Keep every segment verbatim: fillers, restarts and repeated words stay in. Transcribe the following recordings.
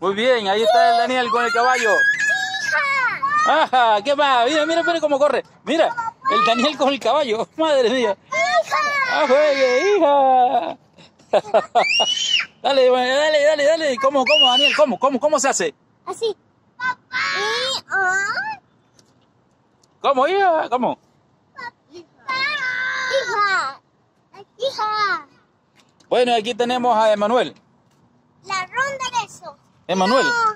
Muy bien, ahí está el Daniel con el caballo. ¡Hija! Ajá, ¿qué más? Mira, mira, mira cómo corre. Mira, el Daniel con el caballo. Madre mía. ¡Hija! ¡Ah, juegue, hija! Dale, dale, dale, dale. ¿Cómo, cómo, Daniel? ¿Cómo, cómo, cómo se hace? Así. Y, ah, ¿Cómo, hija? ¿Cómo? hija. Hija. Bueno, aquí tenemos a Emanuel. La ronda de eso. Emanuel. No.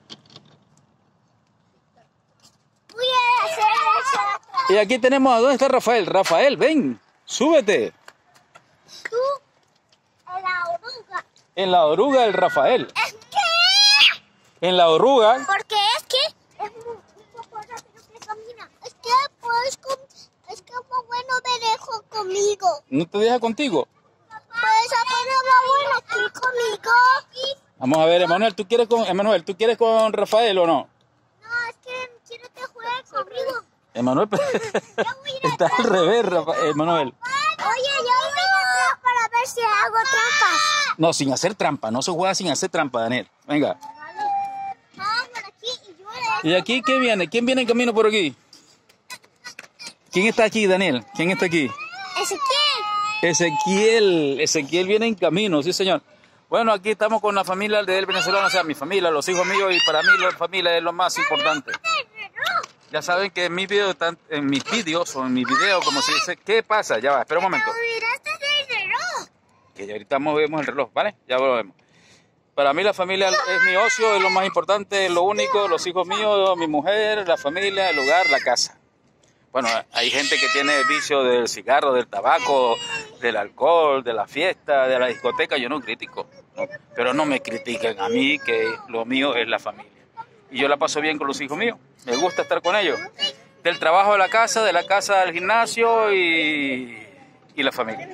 Voy a hacer eso. Y aquí tenemos a dónde está Rafael. Rafael, ven, súbete. Tú, en la oruga. En la oruga el Rafael. ¿Es que? En la oruga. Porque es que es muy, un poco rápido que camina. Es que pues com, es que muy bueno me dejo conmigo. ¿No te deja contigo? Pues apenas va bueno aquí conmigo. Vamos a ver, Emanuel, ¿tú quieres con Emanuel, ¿tú quieres con Rafael o no? No, es que quiero que juegue conmigo. Emanuel está al revés, Rafa- Emanuel. Oye, yo voy a atrás para ver si hago trampa. No, sin hacer trampa, no se juega sin hacer trampa, Daniel. Venga. Ah, por aquí y yo de... ¿Y aquí qué viene? ¿Quién viene en camino por aquí? ¿Quién está aquí, Daniel? ¿Quién está aquí? Ezequiel. Ezequiel. Ezequiel viene en camino, sí, señor. Bueno, aquí estamos con la familia del venezolano, o sea, mi familia, los hijos míos, y para mí la familia es lo más importante. Ya saben que en mis videos, en mis vídeos o en mis videos, como se dice, ¿qué pasa? Ya va, espera un momento. Miraste el reloj. Que ya ahorita movemos el reloj, ¿vale? Ya lo vemos. Para mí la familia es mi ocio, es lo más importante, es lo único, los hijos míos, mi mujer, la familia, el hogar, la casa. Bueno, hay gente que tiene vicio del cigarro, del tabaco, del alcohol, de la fiesta, de la discoteca, yo no critico, ¿no? Pero no me critiquen a mí, que lo mío es la familia. Y yo la paso bien con los hijos míos, me gusta estar con ellos. Del trabajo a la casa, de la casa al gimnasio y, y la familia.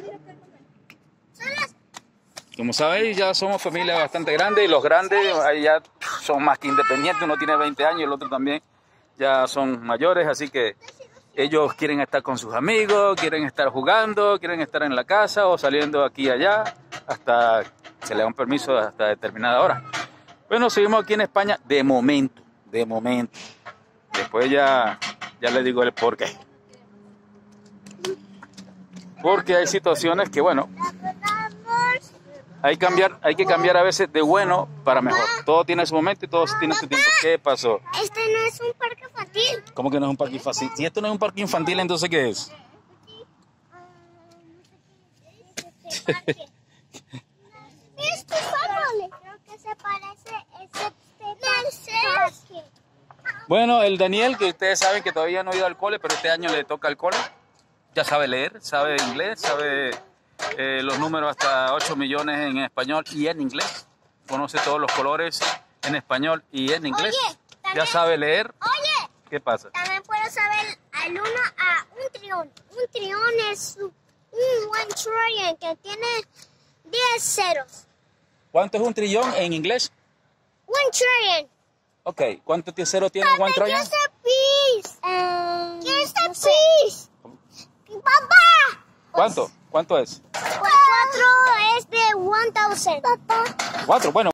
Como sabéis, ya somos familia bastante grande y los grandes ahí ya son más que independientes. Uno tiene veinte años y el otro también ya son mayores, así que ellos quieren estar con sus amigos, quieren estar jugando, quieren estar en la casa o saliendo aquí y allá hasta se le da un permiso hasta determinada hora. Bueno, seguimos aquí en España de momento, de momento. Después ya, ya les digo el por qué. Porque hay situaciones que, bueno, hay, cambiar, hay que cambiar a veces de bueno para mejor. Todo tiene su momento y todo tiene su tiempo. ¿Qué pasó? Este no es un parque infantil. ¿Cómo que no es un parque infantil? Si esto no es un parque infantil, entonces ¿qué es? Este árbol. Creo que se parece ese parque. Bueno, el Daniel, que ustedes saben que todavía no ha ido al cole, pero este año le toca al cole. Ya sabe leer, sabe inglés, sabe eh, los números hasta ocho millones en español y en inglés. Conoce todos los colores en español y en inglés. Oye, ya sabe leer. Oye, ¿qué pasa? También puedo saber al uno a un trillón. Un trillón es un one trillion que tiene diez ceros. ¿Cuánto es un trillón en inglés? One trillion. Ok, ¿cuánto cero tiene one trillion? ¿Qué es el piece? Um, ¿Qué es el piece? ¡Papá! ¿Cuánto? ¿Cuánto es? Cuatro es de one thousand. Papá. Cuatro, bueno.